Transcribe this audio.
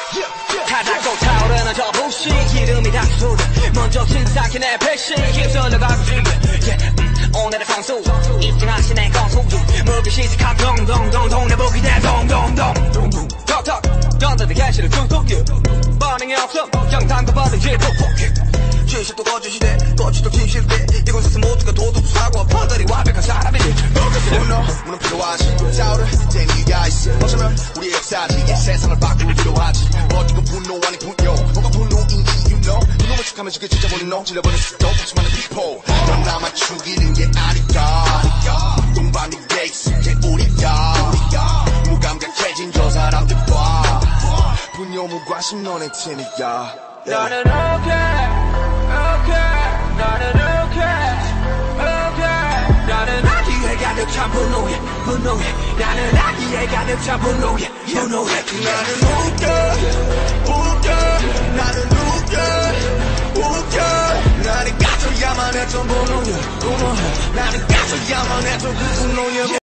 타닥고 타오르는 저 불씨 이름이 닥소리 먼저 침삭해 내 패시 휩쓸려 가고 싶어 오늘의 선수 입증하신 내 건소유 무기 시작한 동동동 동네 보기 대 동동동 톡톡 던져대 개시를 툭툭 반응이 없어 경탄과 버리지 푹푹 진실도 거짓이대 거짓도 진실대 이곳에서 모두가 도둑 사고 퍼들이 완벽한 사람이지 문은 필요하지 싸우를 때는 이유가 있어 벗으면 우리의 역사지 이 세상을 바꾸기로 하지 어디가 분노 아니 분노 뭐가 분노인 이유 너 분노만 축하면 지게 찢어버린 너 질러버린 수도 수많은 people 넌 나만 죽이는 게 아니까 동방이 게 익숙해 우리가 무감각해진 저 사람들과 분노 무관심 너네 팀이야 나는 okay 나는 okay 나는 아기에 가득 찬 분노에 나는 아기에 가득 찬 분노에 나는 나는 나는 가져야만 했던 분노에 나는 가져야만 했던 그 분노에